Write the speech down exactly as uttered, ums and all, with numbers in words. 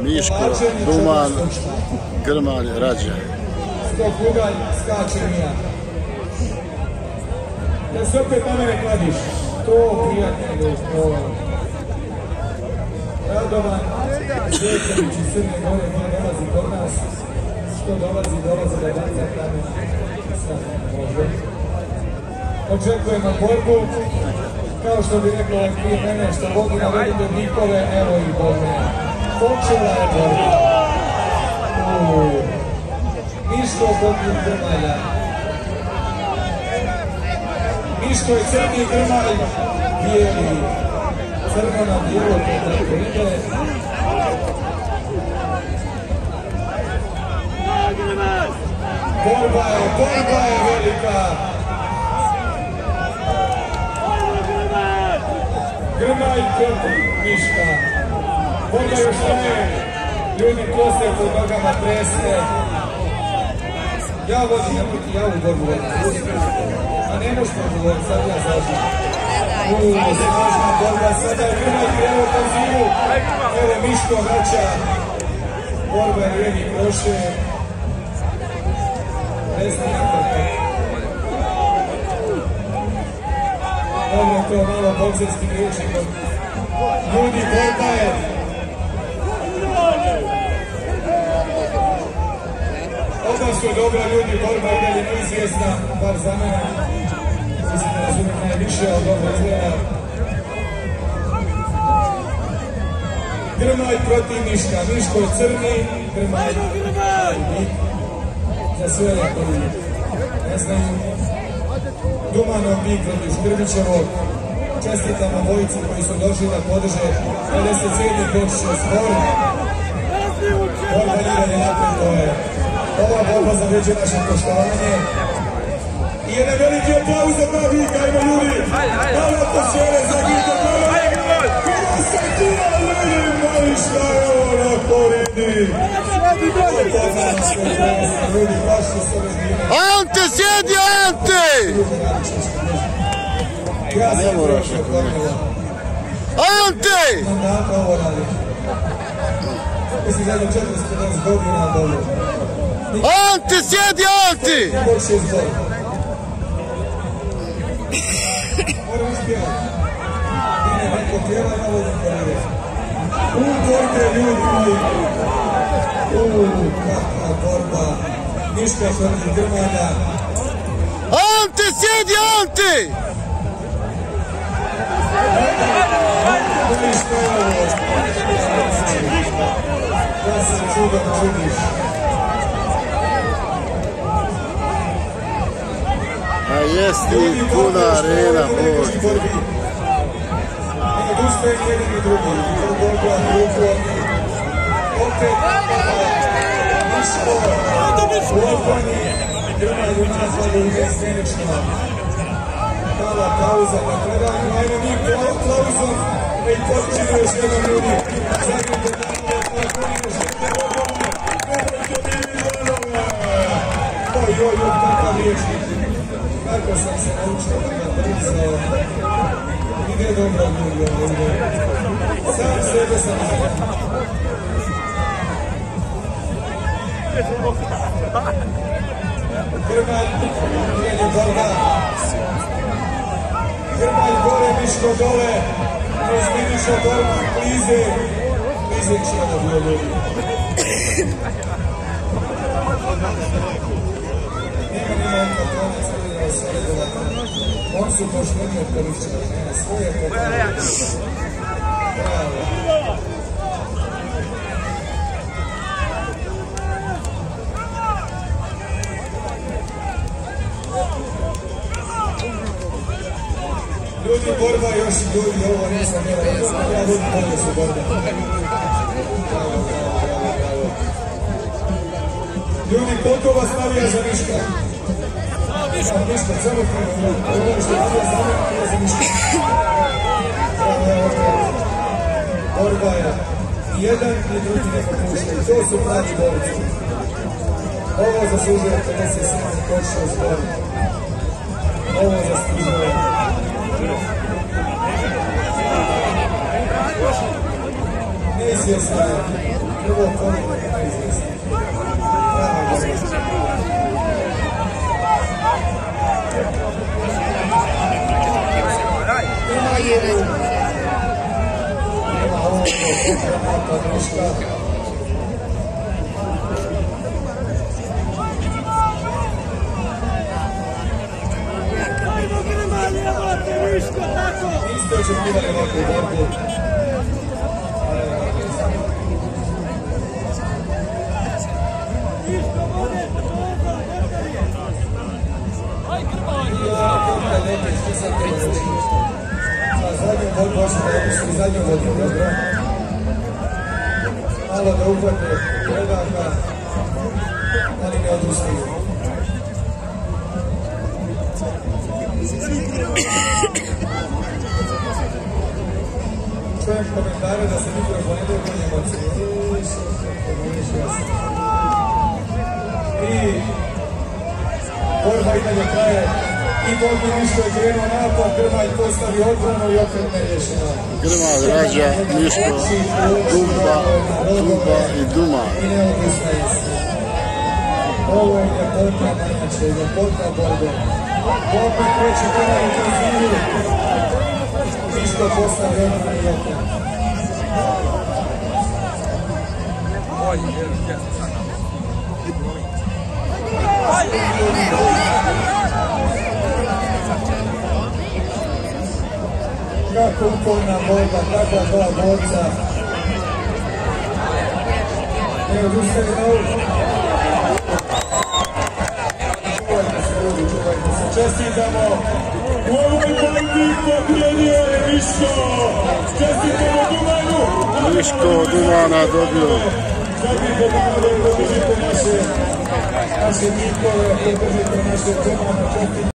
Miško, Duman, Grmalj, Rađe. Sto kugalj, skače mija. Da se opet na mene kladiš. To prijatelju, to... Radovan, Sjećanić iz Crne Gore, nije dolazi kod nas. Što dolazi, dolazi da baca kamen. Sad može. Očekujemo borbu. Kao što bi rekao ovaj prije mene, što Bogu navedite nikove, evo i Boga. Počela je borba. Miško protiv Grmalja. Miško je crni, Grmalj bijeli. Crno na bijelo, to tako ide. Borba je, borba je velika. Grmalj protiv Miška. Borba još traje. Ljudi kose pod nogama treste. Ja vodim, ja piti, ja u borbu vodim. A ne možete odgovoriti, sad ja zažim. Uuu, snažna borba, sada je Grmalj krenuo pozivu. Evo Miško vraća. Borba je vrijedi proše. Resni natrka. Dobro, to malo bokserskim riječnikom. Ljudi, borba je. Oba su dobra ljudi, borba je dalje neizvjesna, bar za mene. Mislim da razumijem najviše, ali dobro izgleda. Grmalj protiv Miška. Miško je crni, Grmalj bit. Za sve koji ne znaju. Dumanov bit protiv Škrbićevog. Čestitam obojici koji su došli da podrže pedeset sedmi počeće spor. Borba nije napred, to je. Ova borba zavređuje naše poštovanje. I jedan veliki aplauz za ta vika, ajmo ljudi! Malo atmosfere za Gita Grmalj! Kada se tira ljudi, mali šta je ovo na Koridi! Ljudi, plašite se ove zbine. Ante, sjedi, Ante! Ne moraš ako ne. Ante! Mandata ovo radi. Mislim da je četrdeset pedeset godina dobro. Ante, sjedi, Ante! Počne izbor. Moram ispjevati. Ine, neko pjeva, ja vodim Koride. Uuu, borite ljudi moji. Uuu, kakva borba. Miška protiv Grmalja. Ante, sjedi, Ante! Miško je ovo. Ja sam čudan, čudiš. A jesti puna arena, Bože. Ne odustaje jedan i drugi. Borba, drugo. Opet Miško u odbrani. Grmalj u nazvadu ugestenično. Mala pauza na predanju. Ajmo mi aplauzom da ih počinu još jednom ljudi. Zadnji pedanje, tako nije žete vodove. Nemojte bili vodove. Oj, oj, oj, kakav riječnik. Kako sam se naučio da ga brzo. Ide dobro ljudi ovo ide. Sam sebe sam ide. Grmalj, nije borba. Grmalj gore, Miško dole. Razminiša borba, klize. Klize će da bilo ljudi. Nema nima oka tome, crvenjava svoje dolata. On su pošteni od poličara, nema svoje potrebe. Bravo. Ljudi, borba još i ljudi, ovo nisam mjera, ja ljudi bolje su borba. Bravo, bravo, bravo, bravo. Ljudi, koliko vas navija za Miška? Miška, Miška, samo prvo, ovo što navija za mene, navija za Miška. Bravo, evo, bravo. Borba je i jedan i drugi ne popuštaju, to su pravi borci. Ovo zaslužuje pedeset sedam počeo zbor. Ovo zaslužuje. Neizvjesna je. prvo koliko nema izvesti. Ima ovo kontra Miška. Niste očekivali ovakvu borbu. Zadnju borbu ošli da opišli zadnju borbu, dobro? Malo da uhvate predaha, ali ne odustaju. Čujem komentare da se mikrofon ide u konje emocije. I borba i dalje traje. I borbi Miško je krenuo napad, Grmalj postavi odbranu i opet ne rješeno. Grmalj, Rađe, Miško, Dumba, Dumba i Dumana. I ne odustaje se. Ovo je ljepota Manjače, ljepota borbe. Opet treći Grmalj u konziliju. Miško postavi odbranu i opet. Kako uporna borba, kakva dva borca. Ne odustaju na ovu. Čuvajte se ljudi, čuvajte se. Čestitamo! U ovoj borbi pobjedio je Miško! Čestitamo Dumanu! Miško Dumana dobio. Zabijte Dumanu, podržite naše, naše nikove, podržite naše Dumana, čestitamo.